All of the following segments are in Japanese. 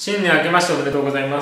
新年明けましておめでとうございます。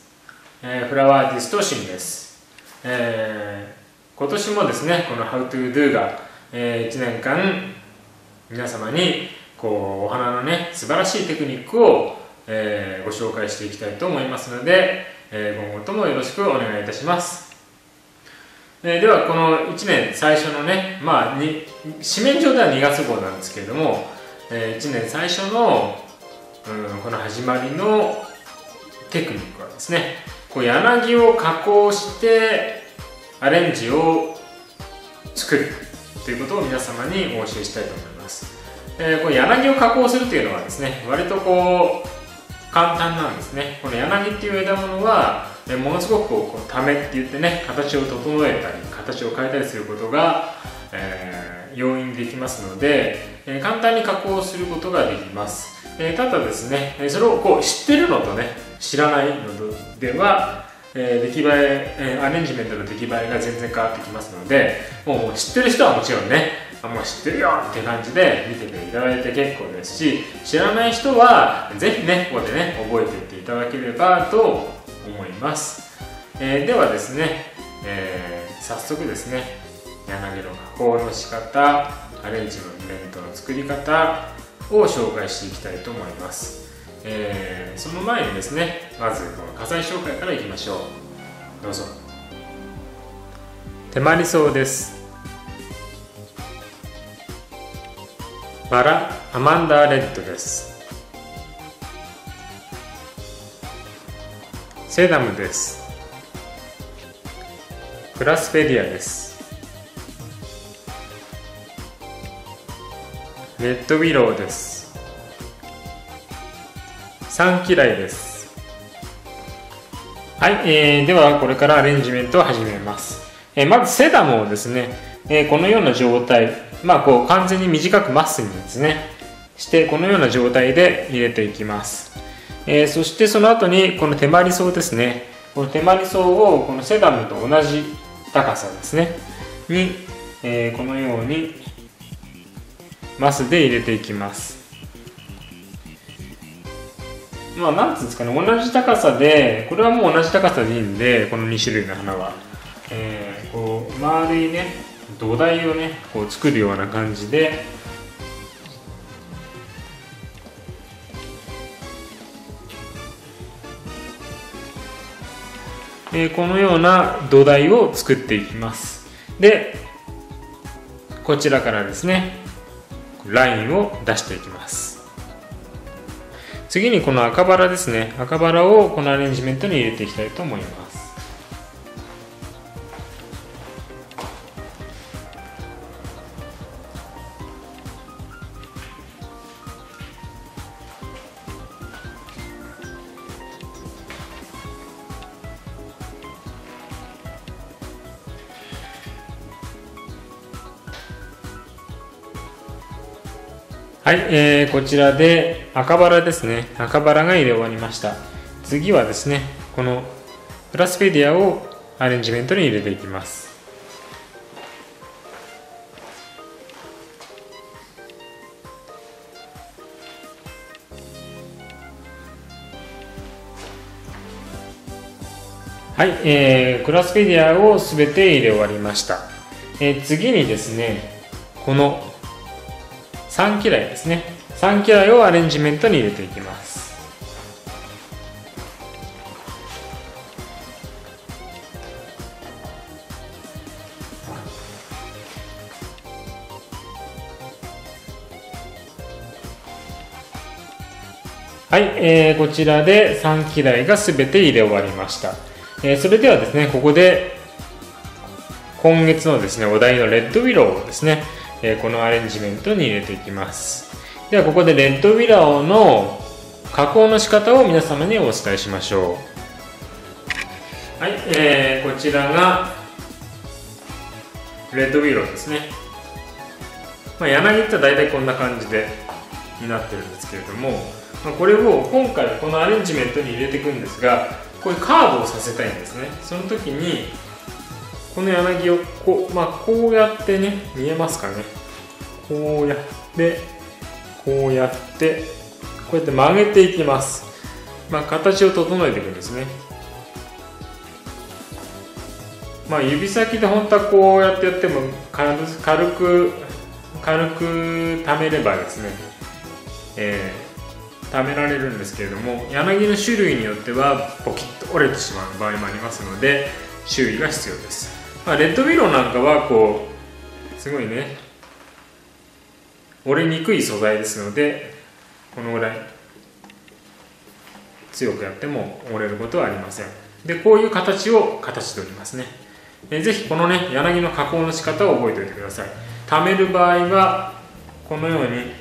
フラワーアーティストシンです。今年もですね、この How to Do が、1年間皆様にお花のね素晴らしいテクニックを、ご紹介していきたいと思いますので、今後ともよろしくお願いいたします。ではこの1年最初のね、紙面上では2月号なんですけれども、1年最初のこの始まりのテクニックはですね、柳を加工してアレンジを作るということを皆様にお教えしたいと思います。この柳を加工するというのはですね、割と簡単なんですね。この柳っていう枝物はものすごくためって言ってね、形を整えたり形を変えたりすることが、容易にできますので、簡単に加工することができます。ただですね、それを知ってるのとね知らないのでは、出来栄え、アレンジメントの出来栄えが全然変わってきますので、もう知ってる人はもちろんね、もう知ってるよって感じで見てていただいて結構ですし、知らない人はぜひねここでね覚えていっていただければと思います。ではですね、早速ですね、柳の加工の仕方、アレンジメントの作り方を紹介していきたいと思います。その前にですね、まずこの花材紹介からいきましょう。どうぞ。手まりそうです。バラアマンダーレッドです。セダムです。クラスペディアです。レッドウィローです。サンキライです。はい、ではこれからアレンジメントを始めます。まずセダムをですね、このような状態、完全に短くマスにですねしてこのような状態で入れていきます。そしてその後にこの手まりそうですね、この手まりそうをこのセダムと同じ高さですねに、このようにマスで入れていきます。なんていうんですかね、同じ高さで、これはもう同じ高さでいいんで、この2種類の花は、丸いね土台をね作るような感じでこのような土台を作っていきます。でこちらからですねラインを出していきます。次にこの赤バラですね、赤バラをこのアレンジメントに入れていきたいと思います。はい、こちらで赤バラですね、赤バラが入れ終わりました。次はですね、このプラスペディアをアレンジメントに入れていきます。はい、クラスペディアをすべて入れ終わりました。次にですね、このサンキライですね、サンキライをアレンジメントに入れていきます。はい、こちらでサンキライがすべて入れ終わりました。それではですね、ここで今月のですねお題のレッドウィローをですね、このアレンジメントに入れていきます。ではここでレッドウィローの加工の仕方を皆様にお伝えしましょう。はい、こちらがレッドウィローですね。柳って大体こんな感じでになってるんですけれども、これを今回このアレンジメントに入れていくんですが、こういうカーブをさせたいんですね。その時にこの柳をこうやってね、見えますかね、こうやってこうやって曲げていきます。 形を整えていくんですね。指先で本当はこうやってやっても軽く溜めればですね、溜められるんですけれども、柳の種類によってはポキッと折れてしまう場合もありますので注意が必要です。レッドウィローなんかはこうすごいね折れにくい素材ですので、このぐらい強くやっても折れることはありません。でこういう形で折りますね。ぜひこのね柳の加工の仕方を覚えておいてください。溜める場合はこのように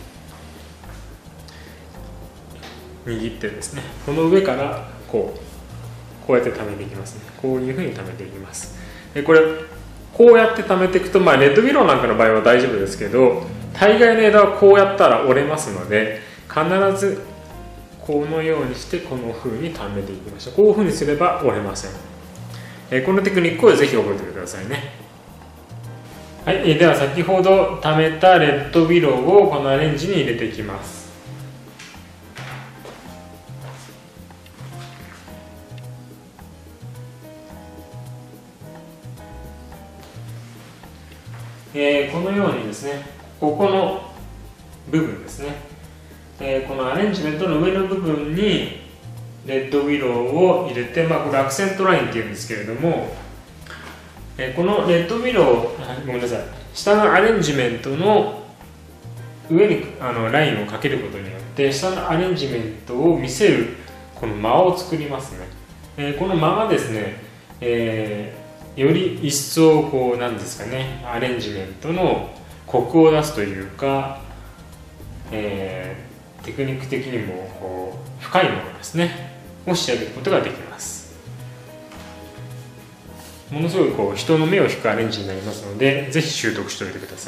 握ってですね、この上からこうやって溜めていきますね。こういうふうに溜めていきます。これこうやって溜めていくと、レッドウィローなんかの場合は大丈夫ですけど、大概の枝はこうやったら折れますので、必ずこのようにしてこの風に溜めていきましょう。こういうふうにすれば折れません。このテクニックをぜひ覚えておいてくださいね。はい、では先ほど溜めたレッドウィローをこのアレンジに入れていきます。このようにですね、ここの部分ですね、このアレンジメントの上の部分にレッドウィローを入れて、これアクセントラインっていうんですけれども、このレッドウィロー、ごめんなさい、下のアレンジメントの上にラインをかけることによって下のアレンジメントを見せるこの間を作りますね。この間がですね、より一層こうなんですかね、アレンジメントのコクを出すというか、テクニック的にもこう深いものですねを仕上げることができます。ものすごいこう人の目を引くアレンジになりますので、ぜひ習得しておいてください。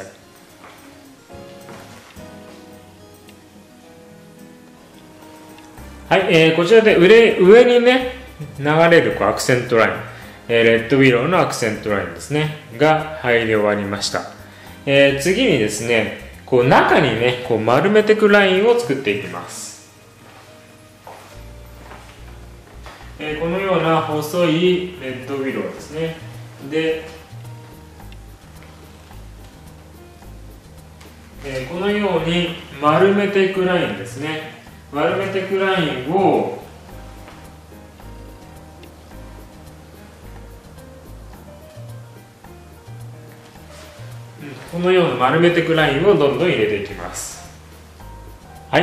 はい、こちらで上にね流れるこうアクセントライン、レッドウィローのアクセントラインですねが入り終わりました。次にですね、こう中にねこう丸めていくラインを作っていきます。このような細いレッドウィローですね。で、このように丸めていくラインですね。丸めていくラインをこのような丸めていくラインをどんどん入れていきます。はい、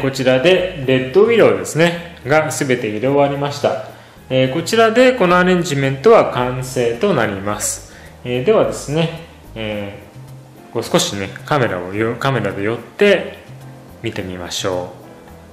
こちらでレッドウィローですねが全て入れ終わりました。こちらでこのアレンジメントは完成となります。ではですね、こう少しねカメラで寄って見てみましょう。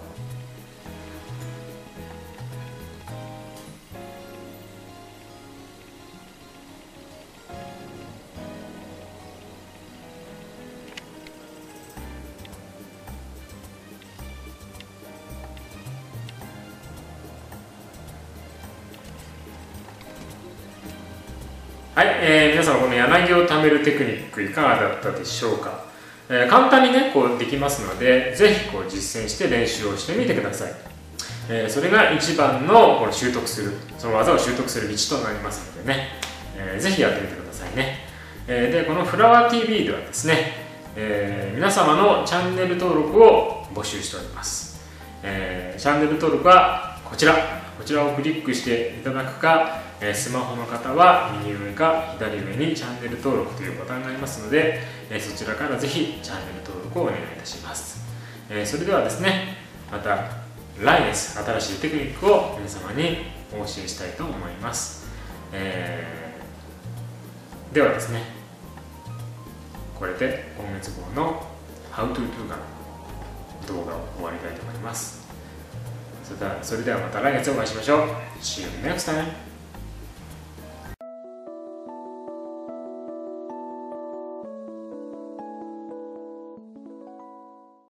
はい、皆様この柳を貯めるテクニックいかがだったでしょうか。簡単にねこうできますので、ぜひこう実践して練習をしてみてください。それが一番のこの習得する、その技を習得する道となりますのでね、ぜひやってみてくださいね。でこのフラワー TV ではですね、皆様のチャンネル登録を募集しております。チャンネル登録はこちらをクリックしていただくか、スマホの方は右上か左上にチャンネル登録というボタンがありますので、そちらからぜひチャンネル登録をお願いいたします。それではですね、また来月新しいテクニックを皆様にお教えしたいと思います。ではですね、これで今月号の How to Do が動画を終わりたいと思います。それではまた来月お会いしましょう。See you next time!